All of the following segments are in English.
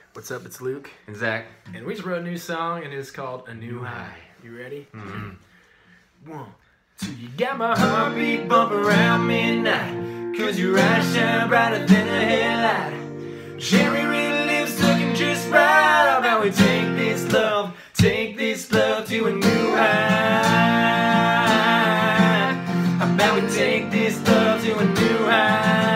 What's up? It's Luke. And Zach. And we just wrote a new song, and it's called A New High. You ready? Mm-hmm. 1, 2. You got my heartbeat bumping around midnight, 'cause your eyes shine brighter than a headlight. Cherry red lips looking just right. How about we take this love to a new high? How about we take this love to a new high?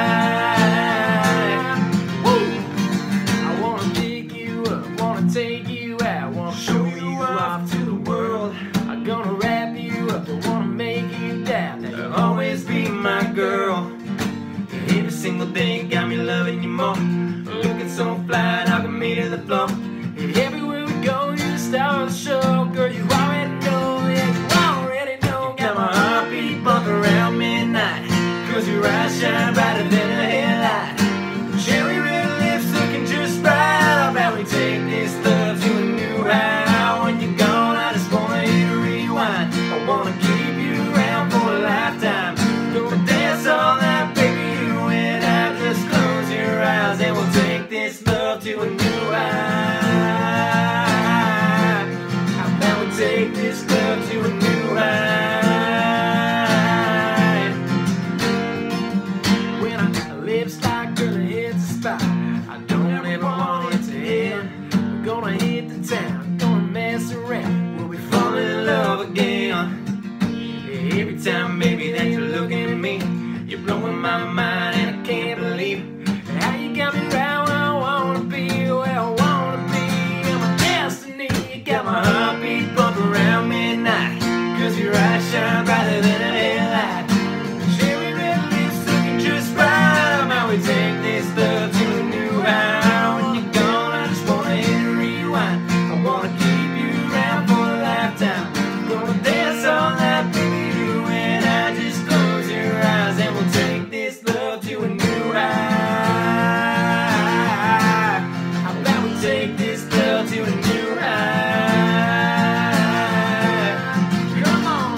Take you out, wanna show you off to the world. I'm gonna wrap you up, I wanna make you doubt that you'll always be my girl. Every single day got me loving you more, looking so fly, knocking me to the floor. And everywhere we go, you're the star of the show. Girl, you already know, yeah, you already know. Got my heartbeat bumping around midnight, 'cause your eyes shine brighter than a headlight. Cherry red lips looking just right. How about we take this love to a new high? When you're gone, I just wanna hit a rewind. I wanna keep you around for a lifetime. Gonna dance all night, baby, you and I. Just close your eyes and we'll take this love to a new high. How about we take this love to a new high? When our lips like girl, it hits the spot. I don't ever want it to end. We're gonna hit the town, gonna mess around. We'll be falling in love again. Every time, baby, that you're looking at me, you're blowing my mind, and I can't believe how you got me right where I wanna be, where I wanna be. I'm my destiny. You got my heartbeat bumping around midnight, 'cause your eyes shine brighter than a headlight. Cherry red lips looking just right. How about we take this love to a new high? When you're gone, I just wanna hit a rewind. I wanna keep you around for a lifetime. Gonna dance all night, baby, you and I. Just close your eyes and we'll take this love to a new high. How about we take this love to a new high? Come on.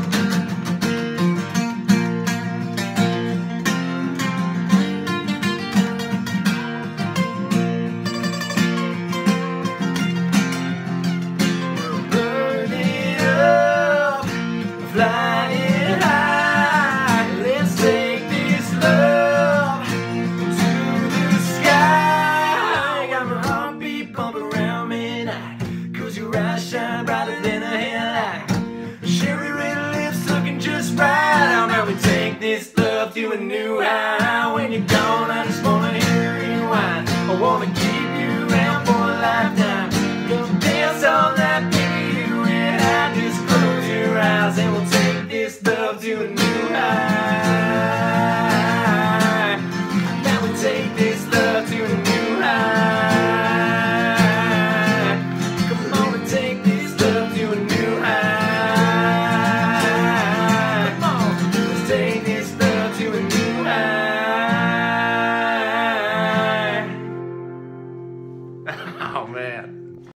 Burning up, flying high. Let's take this love to the sky. Got my heartbeat bumping around midnight, 'cause your eyes shine brighter than a headlight. Cherry red lips looking just right. How about we take this love to a new high? When you're gone, I just wanna hear you rewind. I wanna keep you around for a lifetime. Gonna dance all night, baby, you and I. Just close your eyes and we'll take this love to a new high. Now we take this love to a new high. Come on and take this love to a new high. Come on, let's take this